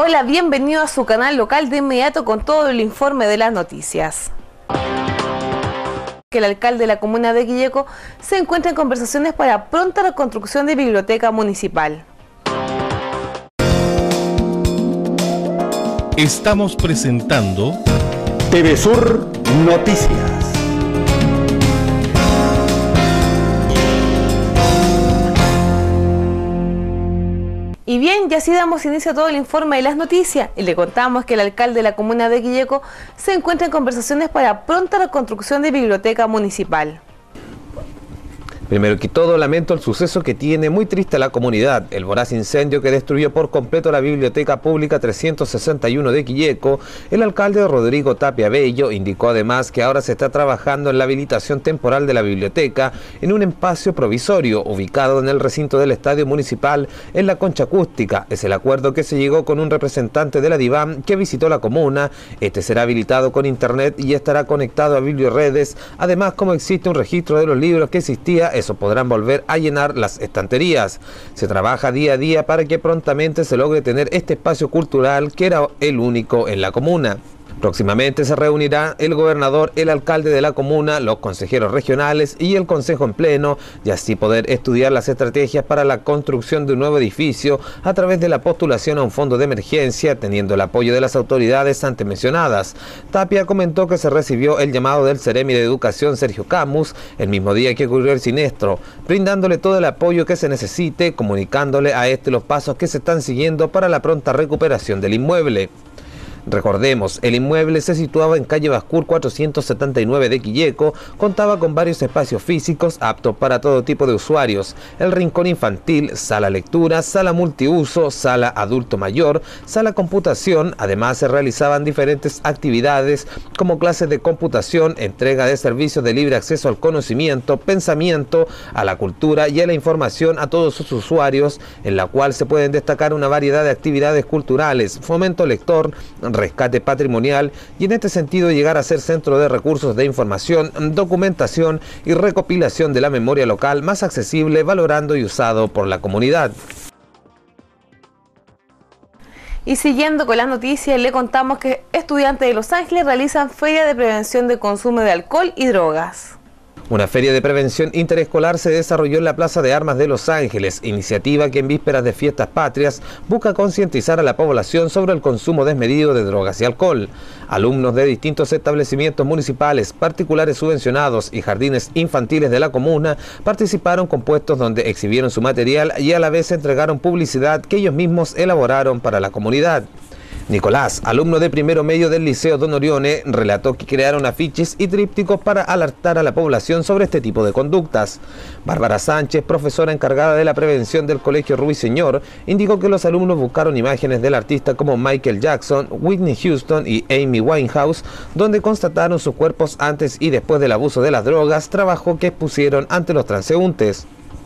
Hola, bienvenido a su canal local. De inmediato con todo el informe de las noticias. Que el alcalde de la comuna de Quilleco se encuentra en conversaciones para pronta reconstrucción de biblioteca municipal. Estamos presentando TV Sur Noticias. Y bien, ya así damos inicio a todo el informe de las noticias y le contamos que el alcalde de la comuna de Quilleco se encuentra en conversaciones para pronta reconstrucción de biblioteca municipal. Primero que todo, lamento el suceso que tiene muy triste a la comunidad, el voraz incendio que destruyó por completo la Biblioteca Pública 361 de Quilleco. El alcalde Rodrigo Tapia Bello indicó además que ahora se está trabajando en la habilitación temporal de la biblioteca en un espacio provisorio ubicado en el recinto del Estadio Municipal en la Concha Acústica. Es el acuerdo que se llegó con un representante de la DIVAM que visitó la comuna. Este será habilitado con internet y estará conectado a biblioredes. Además, como existe un registro de los libros que existía, eso podrán volver a llenar las estanterías. Se trabaja día a día para que prontamente se logre tener este espacio cultural que era el único en la comuna. Próximamente se reunirá el gobernador, el alcalde de la comuna, los consejeros regionales y el consejo en pleno, y así poder estudiar las estrategias para la construcción de un nuevo edificio a través de la postulación a un fondo de emergencia, teniendo el apoyo de las autoridades antes mencionadas. Tapia comentó que se recibió el llamado del Seremi de Educación, Sergio Camus, el mismo día que ocurrió el siniestro, brindándole todo el apoyo que se necesite, comunicándole a este los pasos que se están siguiendo para la pronta recuperación del inmueble. Recordemos, el inmueble se situaba en calle Bascur 479 de Quilleco, contaba con varios espacios físicos aptos para todo tipo de usuarios: el rincón infantil, sala lectura, sala multiuso, sala adulto mayor, sala computación. Además se realizaban diferentes actividades como clases de computación, entrega de servicios de libre acceso al conocimiento, pensamiento, a la cultura y a la información a todos sus usuarios, en la cual se pueden destacar una variedad de actividades culturales, fomento lector, rescate patrimonial y en este sentido llegar a ser centro de recursos de información, documentación y recopilación de la memoria local más accesible, valorando y usado por la comunidad. Y siguiendo con las noticias, le contamos que estudiantes de Los Ángeles realizan feria de prevención de consumo de alcohol y drogas. Una feria de prevención interescolar se desarrolló en la Plaza de Armas de Los Ángeles, iniciativa que en vísperas de fiestas patrias busca concientizar a la población sobre el consumo desmedido de drogas y alcohol. Alumnos de distintos establecimientos municipales, particulares subvencionados y jardines infantiles de la comuna participaron con puestos donde exhibieron su material y a la vez entregaron publicidad que ellos mismos elaboraron para la comunidad. Nicolás, alumno de primero medio del Liceo Don Orione, relató que crearon afiches y trípticos para alertar a la población sobre este tipo de conductas. Bárbara Sánchez, profesora encargada de la prevención del Colegio Ruiseñor, indicó que los alumnos buscaron imágenes del artista como Michael Jackson, Whitney Houston y Amy Winehouse, donde constataron sus cuerpos antes y después del abuso de las drogas, trabajo que expusieron ante los transeúntes.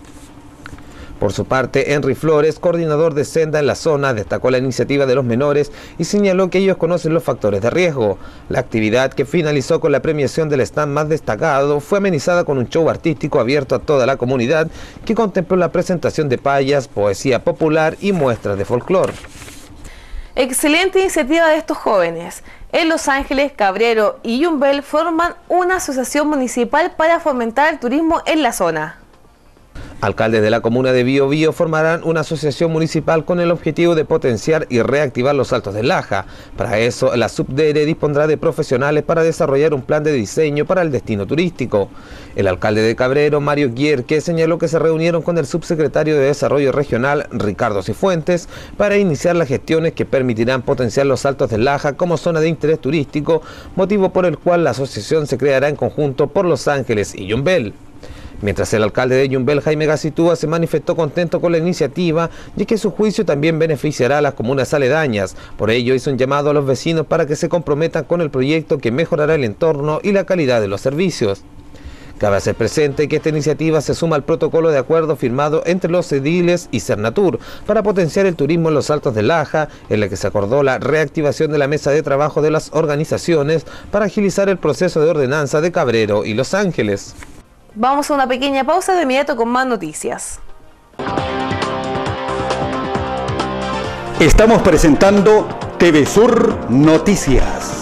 Por su parte, Henry Flores, coordinador de Senda en la zona, destacó la iniciativa de los menores y señaló que ellos conocen los factores de riesgo. La actividad, que finalizó con la premiación del stand más destacado, fue amenizada con un show artístico abierto a toda la comunidad que contempló la presentación de payas, poesía popular y muestras de folclore. Excelente iniciativa de estos jóvenes. En Los Ángeles, Cabrero y Yumbel forman una asociación municipal para fomentar el turismo en la zona. Alcaldes de la comuna de Biobío formarán una asociación municipal con el objetivo de potenciar y reactivar los Altos del Laja. Para eso, la SUBDERE dispondrá de profesionales para desarrollar un plan de diseño para el destino turístico. El alcalde de Cabrero, Mario Guierque, señaló que se reunieron con el subsecretario de Desarrollo Regional, Ricardo Cifuentes, para iniciar las gestiones que permitirán potenciar los Altos del Laja como zona de interés turístico, motivo por el cual la asociación se creará en conjunto por Los Ángeles y Yumbel. Mientras el alcalde de Yumbel, Jaime Gacitúa, se manifestó contento con la iniciativa y que su juicio también beneficiará a las comunas aledañas. Por ello hizo un llamado a los vecinos para que se comprometan con el proyecto que mejorará el entorno y la calidad de los servicios. Cabe hacer presente que esta iniciativa se suma al protocolo de acuerdo firmado entre los ediles y Cernatur para potenciar el turismo en los Altos del Laja, en la que se acordó la reactivación de la mesa de trabajo de las organizaciones para agilizar el proceso de ordenanza de Cabrero y Los Ángeles. Vamos a una pequeña pausa, de inmediato con más noticias. Estamos presentando TV Sur Noticias.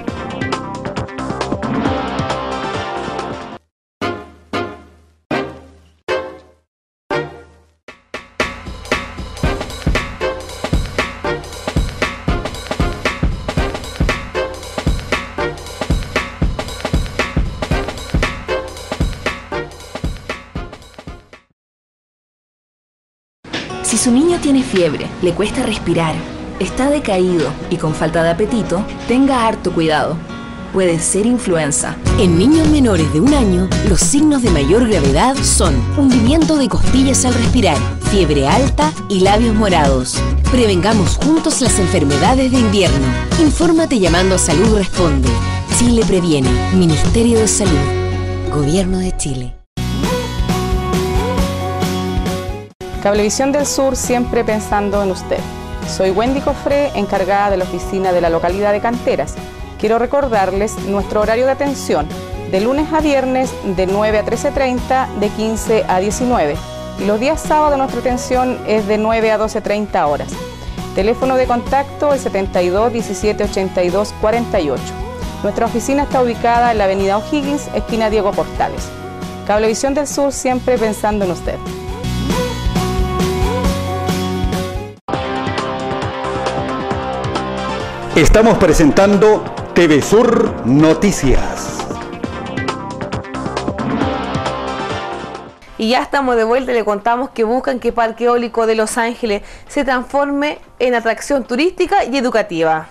Si su niño tiene fiebre, le cuesta respirar, está decaído y con falta de apetito, tenga harto cuidado. Puede ser influenza. En niños menores de 1 año, los signos de mayor gravedad son hundimiento de costillas al respirar, fiebre alta y labios morados. Prevengamos juntos las enfermedades de invierno. Infórmate llamando a Salud Responde. Chile previene. Ministerio de Salud. Gobierno de Chile. Cablevisión del Sur, siempre pensando en usted. Soy Wendy Cofré, encargada de la oficina de la localidad de Canteras. Quiero recordarles nuestro horario de atención, de lunes a viernes de 9 a 13:30, de 15 a 19. Y los días sábados nuestra atención es de 9 a 12:30 horas. Teléfono de contacto el 72 17 82 48. Nuestra oficina está ubicada en la avenida O'Higgins, esquina Diego Portales. Cablevisión del Sur, siempre pensando en usted. Estamos presentando TV Sur Noticias. Y ya estamos de vuelta y le contamos que buscan que Parque Eólico de Los Ángeles se transforme en atracción turística y educativa.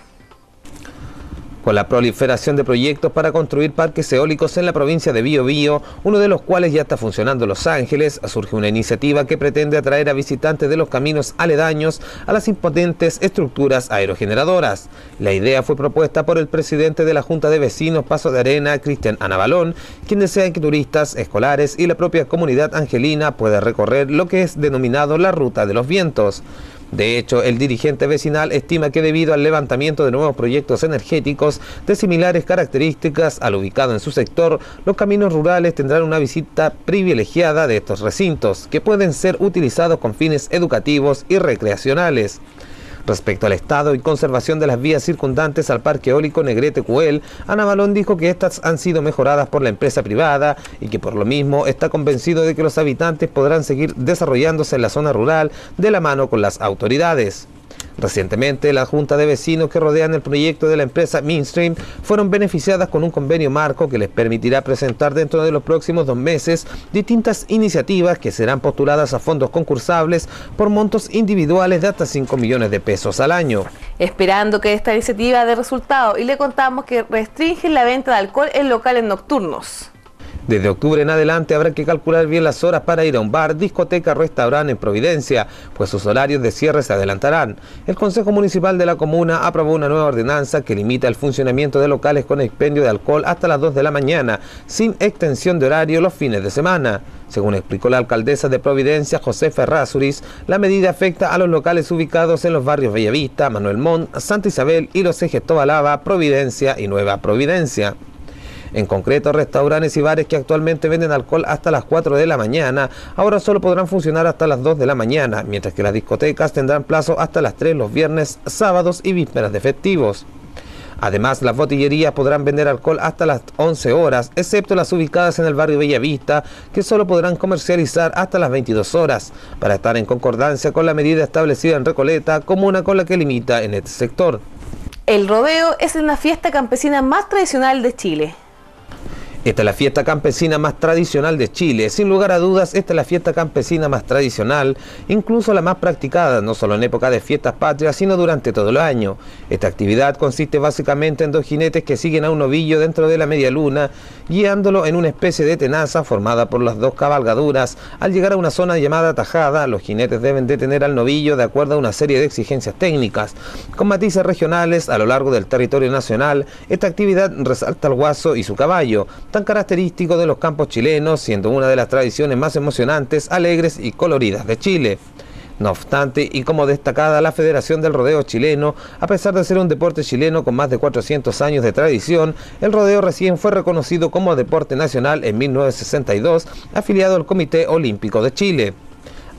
Con la proliferación de proyectos para construir parques eólicos en la provincia de Biobío, uno de los cuales ya está funcionando en Los Ángeles, surge una iniciativa que pretende atraer a visitantes de los caminos aledaños a las impotentes estructuras aerogeneradoras. La idea fue propuesta por el presidente de la Junta de Vecinos Paso de Arena, Cristian Anabalón, quien desea que turistas, escolares y la propia comunidad angelina puedan recorrer lo que es denominado la Ruta de los Vientos. De hecho, el dirigente vecinal estima que debido al levantamiento de nuevos proyectos energéticos de similares características al ubicado en su sector, los caminos rurales tendrán una visita privilegiada de estos recintos, que pueden ser utilizados con fines educativos y recreacionales. Respecto al estado y conservación de las vías circundantes al Parque Eólico Negrete Cuel, Anabalón dijo que estas han sido mejoradas por la empresa privada y que por lo mismo está convencido de que los habitantes podrán seguir desarrollándose en la zona rural de la mano con las autoridades. Recientemente, la Junta de Vecinos que rodean el proyecto de la empresa Mainstream fueron beneficiadas con un convenio marco que les permitirá presentar dentro de los próximos 2 meses distintas iniciativas que serán postuladas a fondos concursables por montos individuales de hasta 5 millones de pesos al año. Esperando que esta iniciativa dé resultado, y le contamos que restringen la venta de alcohol en locales nocturnos. Desde octubre en adelante habrá que calcular bien las horas para ir a un bar, discoteca, restaurante en Providencia, pues sus horarios de cierre se adelantarán. El Consejo Municipal de la comuna aprobó una nueva ordenanza que limita el funcionamiento de locales con expendio de alcohol hasta las 2 de la mañana, sin extensión de horario los fines de semana. Según explicó la alcaldesa de Providencia, Josefa Errázuriz, la medida afecta a los locales ubicados en los barrios Bellavista, Manuel Montt, Santa Isabel y los ejes Tobalaba, Providencia y Nueva Providencia. En concreto, restaurantes y bares que actualmente venden alcohol hasta las 4 de la mañana, ahora solo podrán funcionar hasta las 2 de la mañana, mientras que las discotecas tendrán plazo hasta las 3 los viernes, sábados y vísperas de festivos. Además, las botillerías podrán vender alcohol hasta las 11 horas, excepto las ubicadas en el barrio Bellavista, que solo podrán comercializar hasta las 22 horas, para estar en concordancia con la medida establecida en Recoleta, comuna con la que limita en este sector. El rodeo es una fiesta campesina más tradicional de Chile. Esta es la fiesta campesina más tradicional de Chile. Sin lugar a dudas, esta es la fiesta campesina más tradicional, incluso la más practicada, no solo en época de fiestas patrias, sino durante todo el año. Esta actividad consiste básicamente en 2 jinetes que siguen a un novillo dentro de la media luna, guiándolo en una especie de tenaza formada por las 2 cabalgaduras. Al llegar a una zona llamada tajada, los jinetes deben detener al novillo de acuerdo a una serie de exigencias técnicas. Con matices regionales a lo largo del territorio nacional, esta actividad resalta al guaso y su caballo, tan característico de los campos chilenos, siendo una de las tradiciones más emocionantes, alegres y coloridas de Chile. No obstante, y como destacada la Federación del Rodeo Chileno, a pesar de ser un deporte chileno con más de 400 años de tradición, el rodeo recién fue reconocido como deporte nacional en 1962, afiliado al Comité Olímpico de Chile.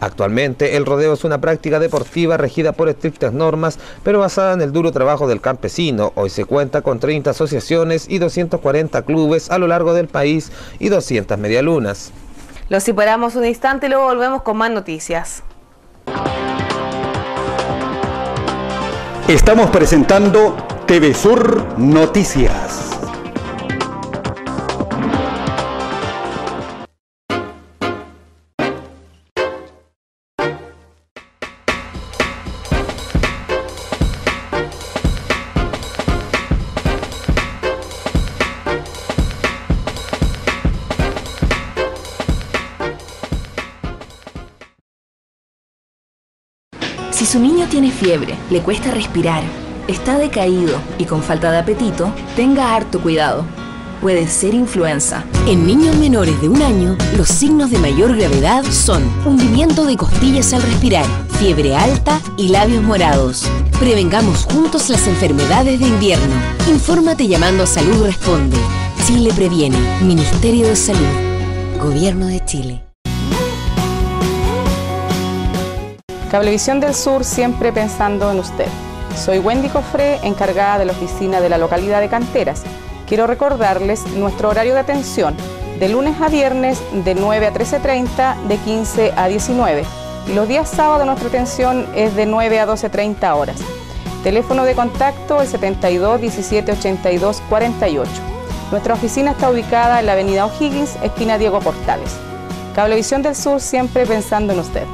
Actualmente, el rodeo es una práctica deportiva regida por estrictas normas, pero basada en el duro trabajo del campesino. Hoy se cuenta con 30 asociaciones y 240 clubes a lo largo del país y 200 medialunas. Los separamos un instante y luego volvemos con más noticias. Estamos presentando TV Sur Noticias. Si su niño tiene fiebre, le cuesta respirar, está decaído y con falta de apetito, tenga harto cuidado. Puede ser influenza. En niños menores de 1 año, los signos de mayor gravedad son hundimiento de costillas al respirar, fiebre alta y labios morados. Prevengamos juntos las enfermedades de invierno. Infórmate llamando a Salud Responde. Chile previene. Ministerio de Salud. Gobierno de Chile. Cablevisión del Sur, siempre pensando en usted. Soy Wendy Cofré, encargada de la oficina de la localidad de Canteras. Quiero recordarles nuestro horario de atención, de lunes a viernes de 9 a 13:30, de 15 a 19. Y los días sábados nuestra atención es de 9 a 12:30 horas. Teléfono de contacto el 72 17 82 48. Nuestra oficina está ubicada en la avenida O'Higgins, esquina Diego Portales. Cablevisión del Sur, siempre pensando en usted.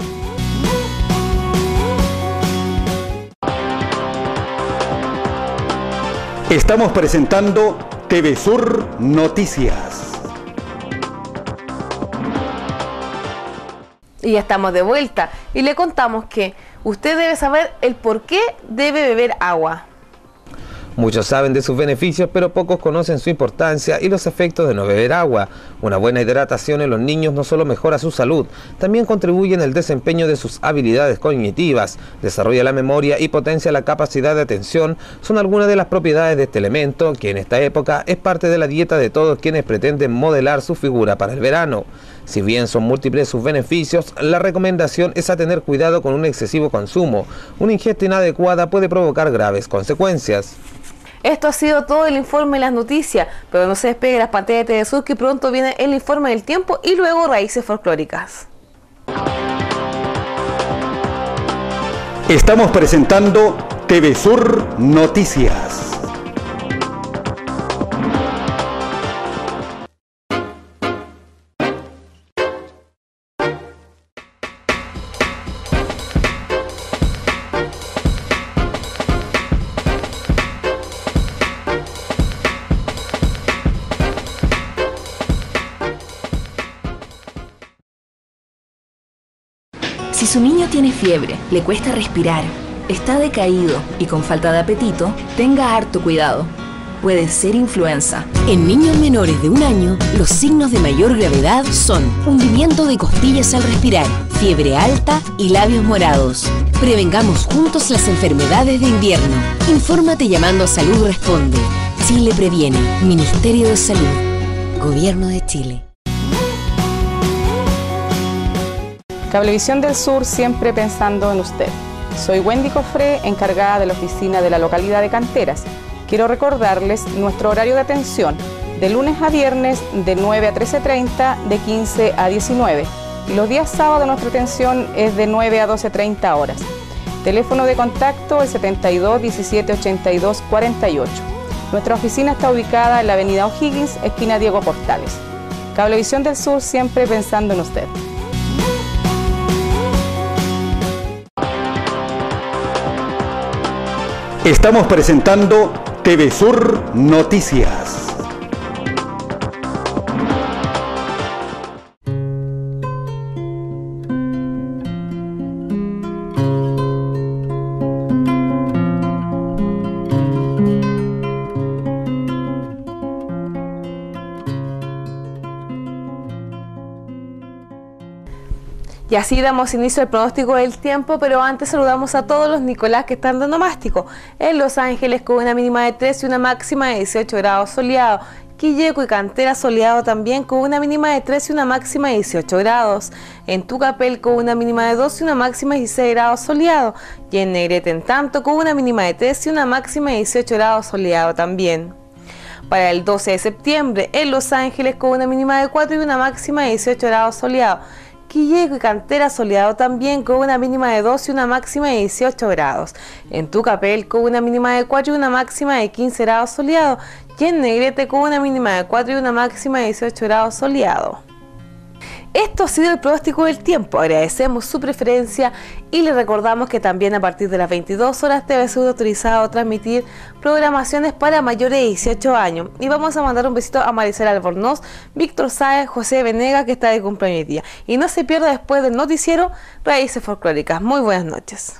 Estamos presentando TV Sur Noticias. Y ya estamos de vuelta y le contamos que usted debe saber el por qué debe beber agua. Muchos saben de sus beneficios, pero pocos conocen su importancia y los efectos de no beber agua. Una buena hidratación en los niños no solo mejora su salud, también contribuye en el desempeño de sus habilidades cognitivas, desarrolla la memoria y potencia la capacidad de atención. Son algunas de las propiedades de este elemento, que en esta época es parte de la dieta de todos quienes pretenden modelar su figura para el verano. Si bien son múltiples sus beneficios, la recomendación es a tener cuidado con un excesivo consumo. Una ingesta inadecuada puede provocar graves consecuencias. Esto ha sido todo el informe de las noticias, pero no se despegue las pantallas de TV Sur, que pronto viene el informe del tiempo y luego raíces folclóricas. Estamos presentando TV Sur Noticias. Si su niño tiene fiebre, le cuesta respirar, está decaído y con falta de apetito, tenga harto cuidado. Puede ser influenza. En niños menores de 1 año, los signos de mayor gravedad son hundimiento de costillas al respirar, fiebre alta y labios morados. Prevengamos juntos las enfermedades de invierno. Infórmate llamando a Salud Responde. Chile previene. Ministerio de Salud. Gobierno de Chile. Cablevisión del Sur, siempre pensando en usted. Soy Wendy Cofré, encargada de la oficina de la localidad de Canteras. Quiero recordarles nuestro horario de atención, de lunes a viernes de 9 a 13:30, de 15 a 19. Y los días sábados nuestra atención es de 9 a 12:30 horas. Teléfono de contacto el 72 17 82 48. Nuestra oficina está ubicada en la avenida O'Higgins, esquina Diego Portales. Cablevisión del Sur, siempre pensando en usted. Estamos presentando TV Sur Noticias. Y así damos inicio al pronóstico del tiempo, pero antes saludamos a todos los Nicolás que están dando mástico. En Los Ángeles con una mínima de 13 y una máxima de 18 grados soleado. Quilleco y Cantera soleado también con una mínima de 13 y una máxima de 18 grados. En Tucapel con una mínima de 12 y una máxima de 16 grados soleado. Y en Negrete en tanto con una mínima de 13 y una máxima de 18 grados soleado también. Para el 12 de septiembre en Los Ángeles con una mínima de 4 y una máxima de 18 grados soleado. Quilleco y Cantera soleado también con una mínima de 12 y una máxima de 18 grados. En Tucapel con una mínima de 4 y una máxima de 15 grados soleado. Y en Negrete con una mínima de 4 y una máxima de 18 grados soleado. Esto ha sido el pronóstico del tiempo. Agradecemos su preferencia y le recordamos que también a partir de las 22 horas TV Sur autorizado a transmitir programaciones para mayores de 18 años. Y vamos a mandar un besito a Maricela Albornoz, Víctor Sáez, José Venega, que está de cumpleaños hoy día. Y no se pierda después del noticiero Raíces Folclóricas. Muy buenas noches.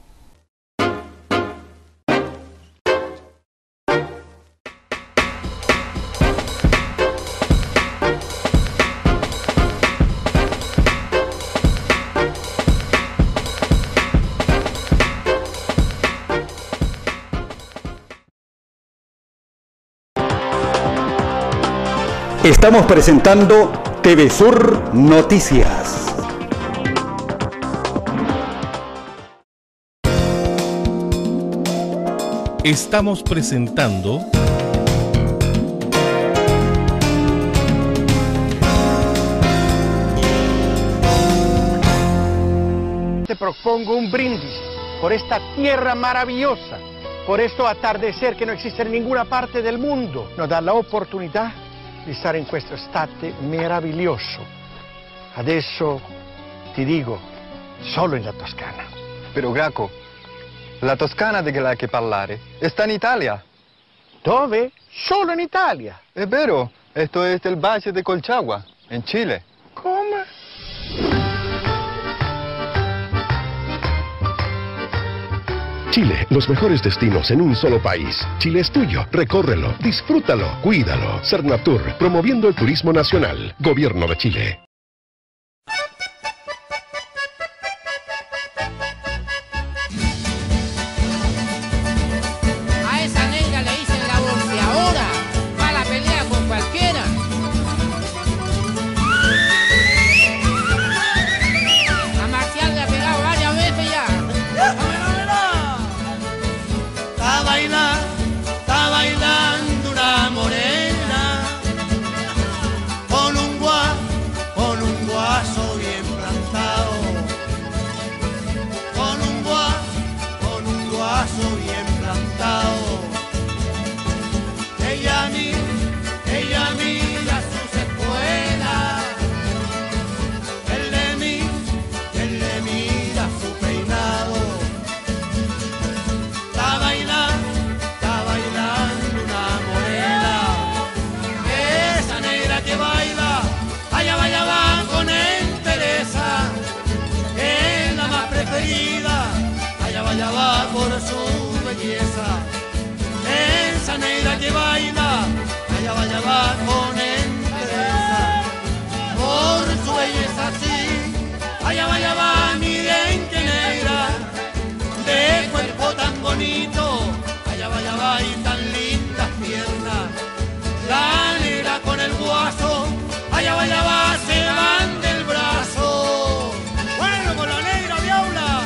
Estamos presentando TV Sur Noticias. Estamos presentando Te propongo un brindis por esta tierra maravillosa, por esto atardecer che non esiste in ninguna parte del mondo. Nos dà l'opportunità di stare in questo estate meraviglioso. Adesso ti dico, solo in la Toscana. Però Graco, la Toscana di che la che parlare sta in Italia. Dove? Solo in Italia. È vero, esto es el Valle de Colchagua, en Chile. Come? Chile, los mejores destinos en un solo país. Chile es tuyo, recórrelo, disfrútalo, cuídalo. Cernatur, promoviendo el turismo nacional. Gobierno de Chile. A esa negra le dicen la bolseadora, va a la pelea con cualquiera. A Marcial le ha pegado varias veces ya. Está bailando una morena con un guaso bien plantado, con un guaso bien plantado. Ella mira sus espuelas, él le mira su peinado. Está bailando una morena, esa negra que baila, allá va con entereza, es la más preferida, allá va por su belleza. Esa negra que baila, allá va con entereza, por su belleza sí, allá va, miren que negra, de cuerpo tan bonito, allá va y tan lindas piernas. La negra con el guaso, allá va, se van del brazo. Bueno, con la negra diabla.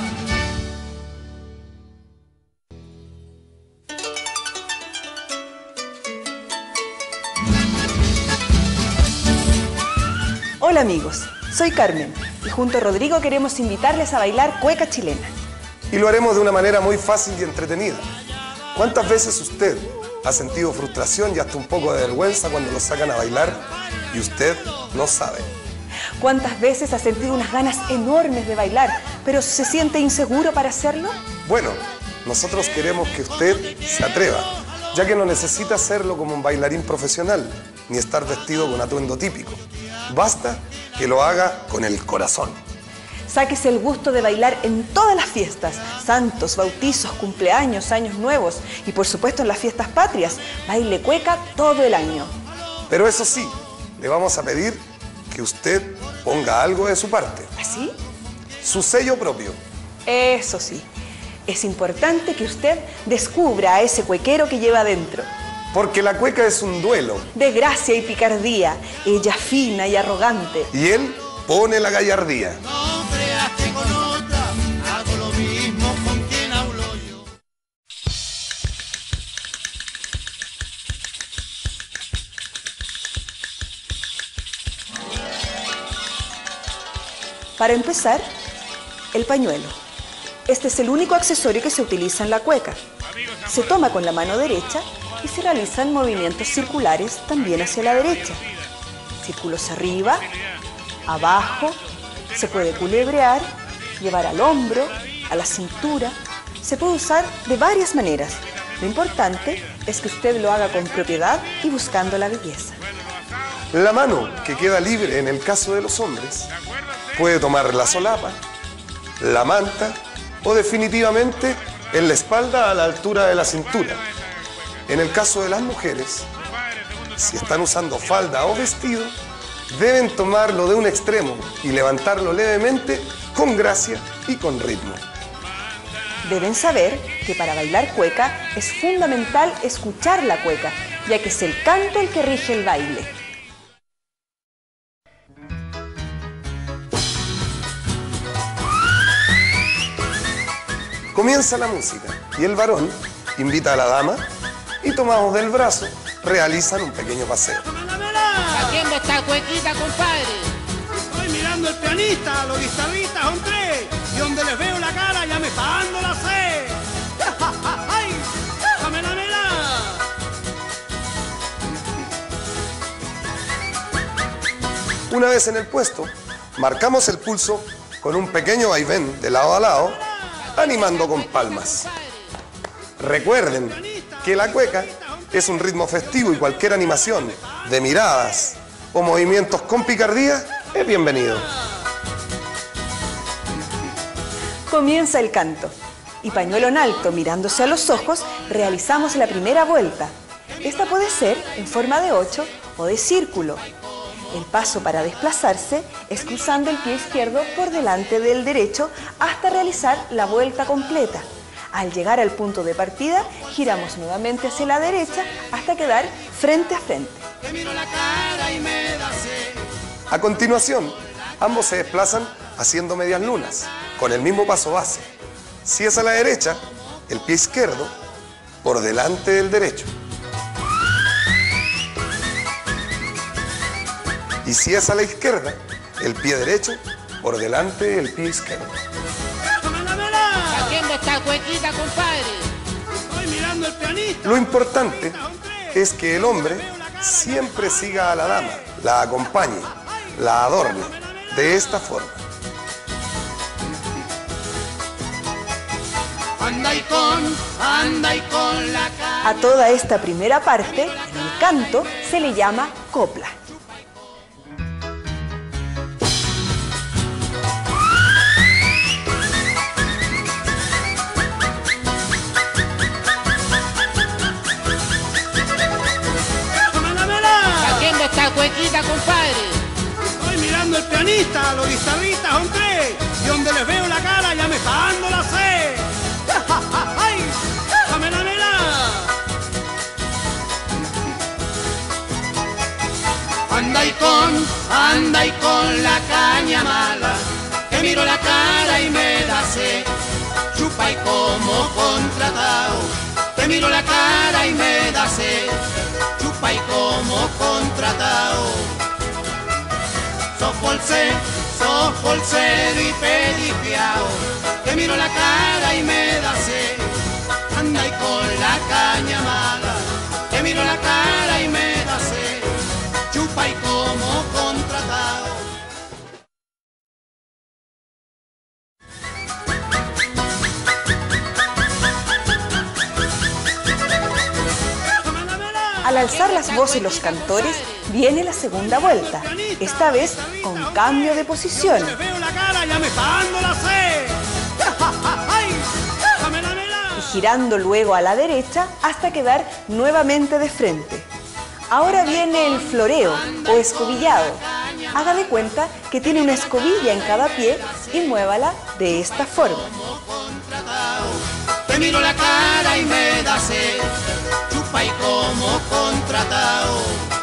Hola amigos, soy Carmen y junto a Rodrigo queremos invitarles a bailar cueca chilena. Y lo haremos de una manera muy fácil y entretenida. ¿Cuántas veces usted ha sentido frustración y hasta un poco de vergüenza cuando lo sacan a bailar y usted no sabe? ¿Cuántas veces ha sentido unas ganas enormes de bailar, pero se siente inseguro para hacerlo? Bueno, nosotros queremos que usted se atreva, ya que no necesita hacerlo como un bailarín profesional, ni estar vestido con atuendo típico. Basta que lo haga con el corazón. Sáquese el gusto de bailar en todas las fiestas, santos, bautizos, cumpleaños, años nuevos y por supuesto en las fiestas patrias. Baile cueca todo el año. Pero eso sí, le vamos a pedir que usted ponga algo de su parte. ¿Así? Su sello propio. Eso sí, es importante que usted descubra a ese cuequero que lleva adentro. Porque la cueca es un duelo. De gracia y picardía, ella fina y arrogante. Y él pone la gallardía. No creas que con otra hago lo mismo con quien hablo yo. Para empezar, el pañuelo. Este es el único accesorio que se utiliza en la cueca. Se toma con la mano derecha y se realizan movimientos circulares también hacia la derecha. Círculos arriba, abajo, se puede culebrear, llevar al hombro, a la cintura. Se puede usar de varias maneras. Lo importante es que usted lo haga con propiedad y buscando la belleza. La mano, que queda libre en el caso de los hombres, puede tomar la solapa, la manta o definitivamente en la espalda a la altura de la cintura. En el caso de las mujeres, si están usando falda o vestido, deben tomarlo de un extremo y levantarlo levemente con gracia y con ritmo. Deben saber que para bailar cueca es fundamental escuchar la cueca, ya que es el canto el que rige el baile. Comienza la música y el varón invita a la dama y tomados del brazo realizan un pequeño paseo. Haciendo esta cuequita, compadre. Estoy mirando el pianista, los guitarristas son tres. Y donde les veo la cara ya me está dando la sed. ¡Ay! ¡Dámela! Una vez en el puesto, marcamos el pulso con un pequeño vaivén de lado a lado, animando con palmas. Recuerden que la cueca es un ritmo festivo y cualquier animación de miradas o movimientos con picardía es bienvenido. Comienza el canto y pañuelo en alto mirándose a los ojos realizamos la primera vuelta. Esta puede ser en forma de 8 o de círculo. El paso para desplazarse es cruzando el pie izquierdo por delante del derecho hasta realizar la vuelta completa. Al llegar al punto de partida, giramos nuevamente hacia la derecha hasta quedar frente a frente. A continuación, ambos se desplazan haciendo medias lunas, con el mismo paso base. Si es a la derecha, el pie izquierdo por delante del derecho. Y si es a la izquierda, el pie derecho por delante del pie izquierdo. Haciendo esta cuequita, compadre. Estoy mirando el pianista. Lo importante es que el hombre siempre siga a la dama, la acompañe, la adorne de esta forma. Anda y con la cara. A toda esta primera parte, en el canto, se le llama copla. Haciendo esta cuequita, compadre. Estoy mirando el pianista, los guitarristas son tres. Y donde les veo la cara ya me está dando la sed. ¡Ay! ¡Dámela! Anda y con la caña mala, que miro la cara y me da sed. Chupa y como contratado, que miro la cara y me da sed. Chupa y como contratado. Sos bolsero y pedipiao, que miro la cara y me da sed. Anda y con la caña mala, que miro la cara y me da sed. Chupa y como contratado. Al alzar las voces los cantores, viene la segunda vuelta, esta vez con cambio de posición. Veo la cara, ya me está dando la sed. Y girando luego a la derecha hasta quedar nuevamente de frente. Ahora viene el floreo o escobillado. Haga de cuenta que tiene una escobilla en cada pie y muévala de esta forma. Te miro la cara y me da sed. chupa y como contratado.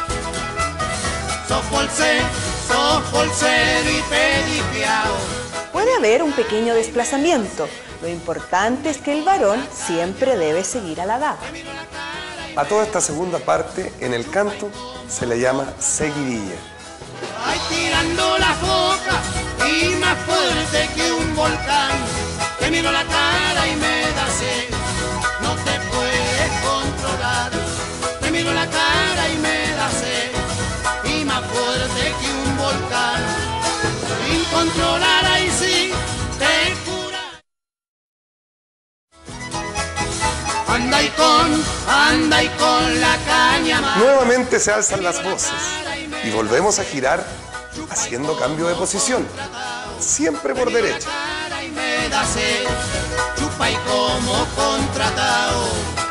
Sos bolsero y pedipiao. Puede haber un pequeño desplazamiento. Lo importante es que el varón siempre debe seguir a la dama. A toda esta segunda parte, en el canto, se le llama seguidilla. Ay, tirando la boca y más fuerte que un volcán. Te miro la cara y me da sed, no te puedes controlar. Te miro la cara y me da sed, y más fuerte que un volcán. Sin controlar ahí sí te cura. Anda y con la caña más. Nuevamente se alzan las voces y volvemos a girar haciendo cambio de posición, siempre por derecha. Chupa y como contratado.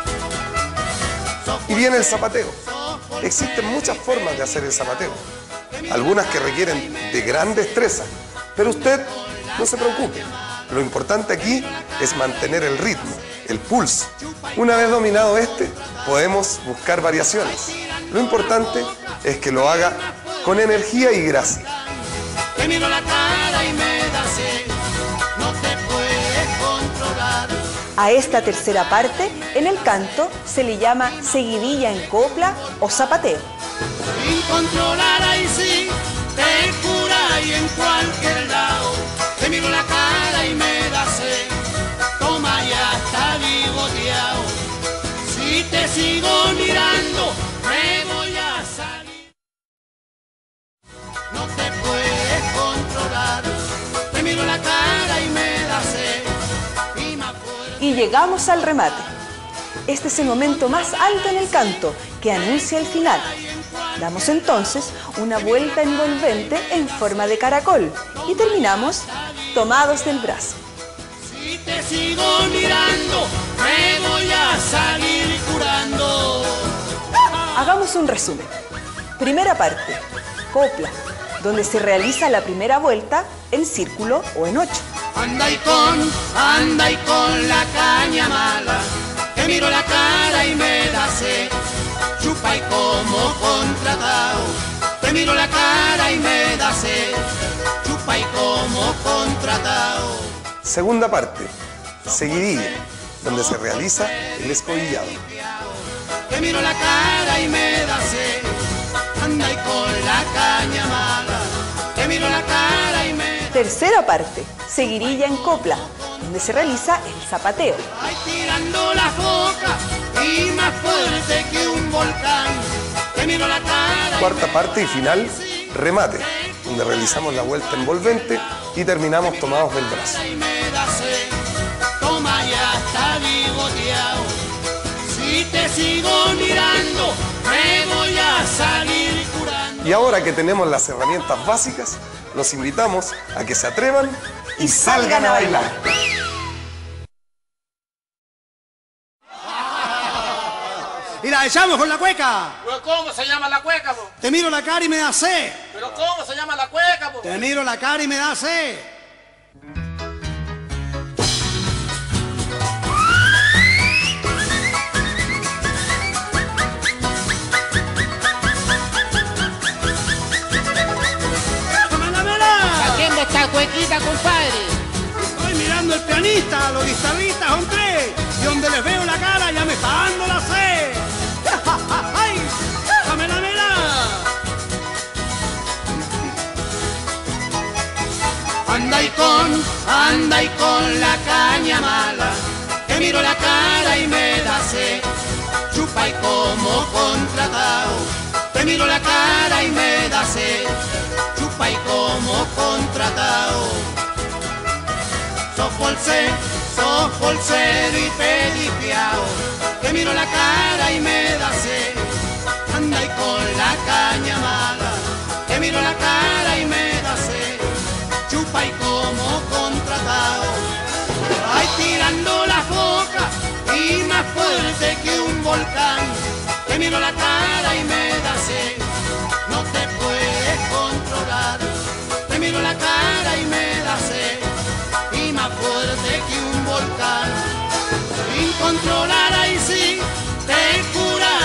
Y viene el zapateo. Existen muchas formas de hacer el zapateo, algunas que requieren de gran destreza, pero usted no se preocupe. Lo importante aquí es mantener el ritmo, el pulso. Una vez dominado este, podemos buscar variaciones. Lo importante es que lo haga con energía y gracia. Te miro la cara y me da sed, no te puedes controlar. A esta tercera parte, en el canto, se le llama seguidilla en copla o zapateo. Sin controlar ahí sí, te cura y en cualquier lado. Te miro la cara y me da sed, toma ya está bigoteado. Si te sigo mirando, me voy a salir. No te puedes controlar, te miro la cara y me da sed. Y llegamos al remate. Este es el momento más alto en el canto, que anuncia el final. Damos entonces una vuelta envolvente en forma de caracol y terminamos tomados del brazo. Si te sigo mirando, me voy a salir curando. Hagamos un resumen. Primera parte, copla, donde se realiza la primera vuelta en círculo o en 8. Anda y con la caña mala, te miro la cara y me da sed, chupa y como contratado. Te miro la cara y me da sed, chupa y como contratado. Segunda parte, seguidilla, donde se realiza el escobillado. Te miro la cara y me da sed, anda y con la caña mala, te miro la cara y me... Tercera parte, seguidilla en copla, donde se realiza el zapateo. Ay, tirando la boca y más fuerte que un volcán. Te miro la cara. Cuarta parte y final, remate, donde realizamos la vuelta envolvente y terminamos tomados del brazo. Toma ya está bigoteado. Si te sigo mirando, me voy a salir curando. Y ahora que tenemos las herramientas básicas, los invitamos a que se atrevan y salgan a bailar. Y la echamos con la cueca. ¿Pero cómo se llama la cueca, po? Te miro la cara y me da sed. ¿Pero cómo se llama la cueca, po? Te miro la cara y me da sed. Haciendo esta cuequita, compadre. Estoy mirando el pianista, los guitarristas son tres. Y donde les veo la cara ya me está dando la sed. ¡Ay! ¡Dámela! Anda y con la caña mala, te miro la cara y me da sed, chupa y como contratado. Te miro la cara y me da sed, chupa y como contratado. Sos bolsero y pedipiao. Te miro la cara y me da sed, anda y con la caña mala. Te miro la cara y me da sed, chupa y como contratado. Ay, tirando la boca y más fuerte que un volcán. Te miro la cara y me da sed, no te puedes controlar. Te miro la cara y me da sed, y más fuerte que un volcán. Sin controlar ahí sí te cura